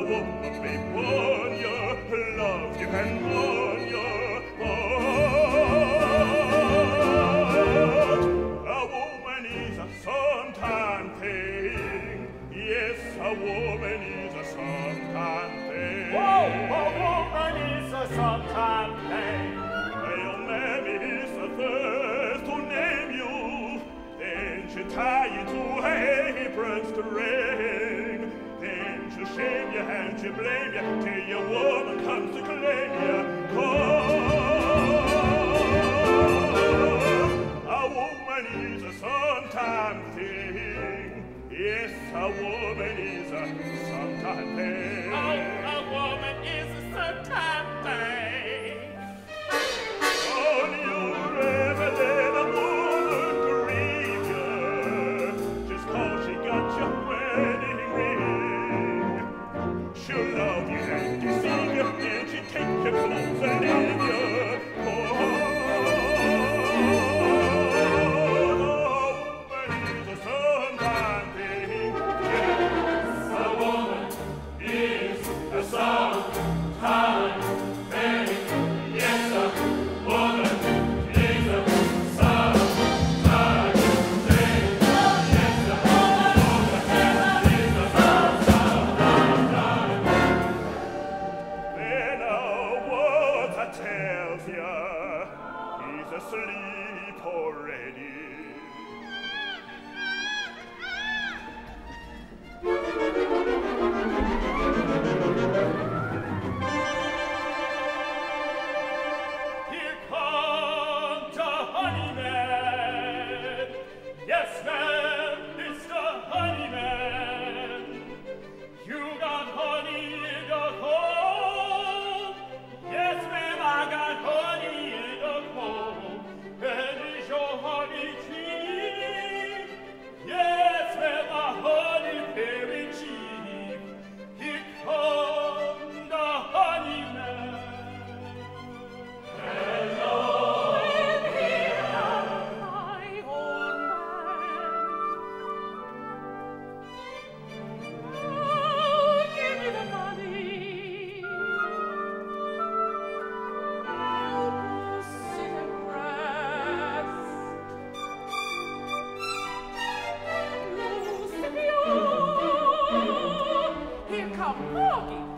woman may warn you, love you can warn you. A woman is a sometime thing. Yes, a woman is a sometime thing. Oh, a woman is a sometime thing. Your mammy is the first to name you. Then she tie you to her apron string. Then she shame you and she blame you till your woman comes to claim you. A woman is a sometime thing. Yes, a woman is a sometime thing. Oh, a woman is a sometime thing. Don't you ever let a woman grieve you just 'cause she got your wedding ring. She'll love you and deceive you, and she'll take your clothes and leave you. Oh, a woman is a sometime thing. Yes, a woman is a sometime thing. Yes, a woman is a sometime thing. Yes, a woman is a sometime thing. Then a water tells ya he's asleep already. Here comes the honeyman. Yes, ma'am, it's the honeyman. You got honey in the comb. Yes, ma'am, I got honey in the comb. And is your honey cheap? Yes, ma'am, my honey very cheap. Here comes the honeyman. Hello. My old man. Oh, give me the money. I'll go sit and rest. Lucio, here come Porgy.